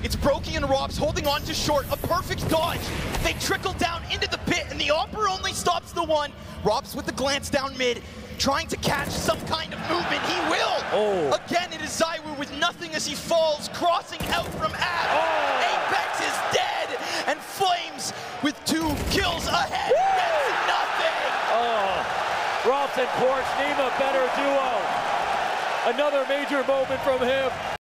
It's Brokey and Ropz holding on to short. A perfect dodge. They trickle down into the pit, and the Opera only stops the one. Ropz with the glance down mid, trying to catch some kind of movement. He will! Oh. Again, it is Zywu with nothing as he falls, crossing out from Ab. Oh. Apex is dead, and Flames with 2 kills ahead gets nothing! Oh, Ropz and Porch, name a better duo. Another major moment from him.